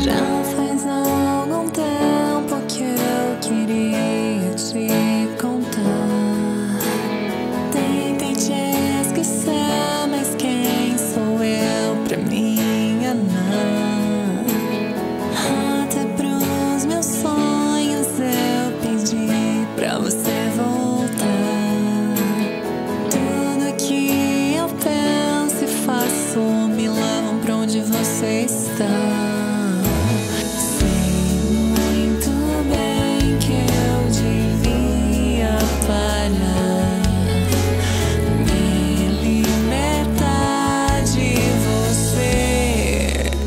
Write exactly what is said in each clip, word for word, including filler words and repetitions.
Já faz algum tempo que eu queria te contar. Tentei te esquecer, mas quem sou eu pra me enganar? Até pros meus sonhos eu pedi pra você voltar. Tudo que eu penso e faço me levam pra onde você está.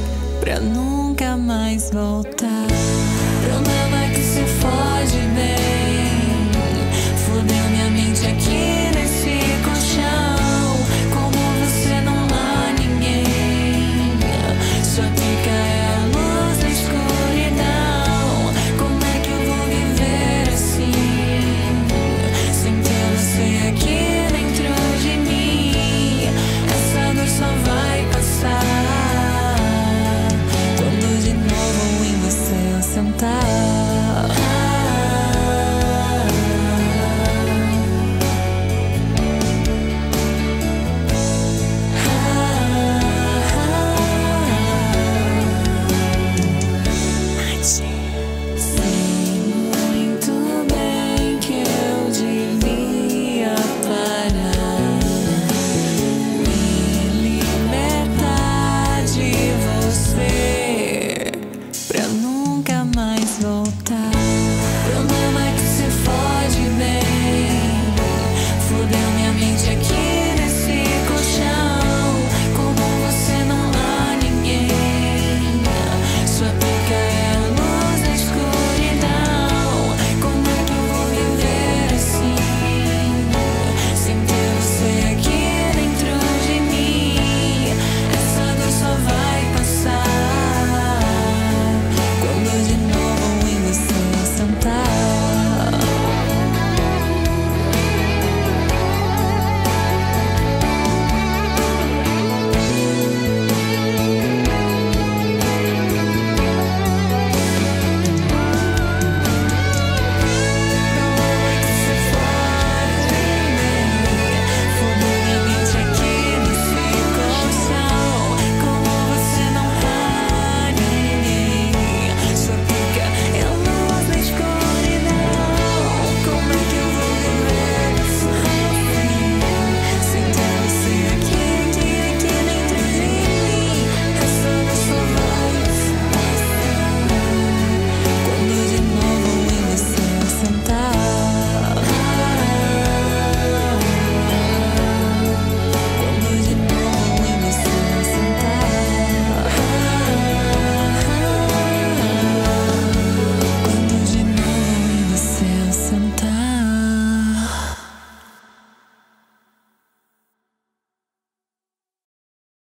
Nunca mais voltar. Problema que se fode bem.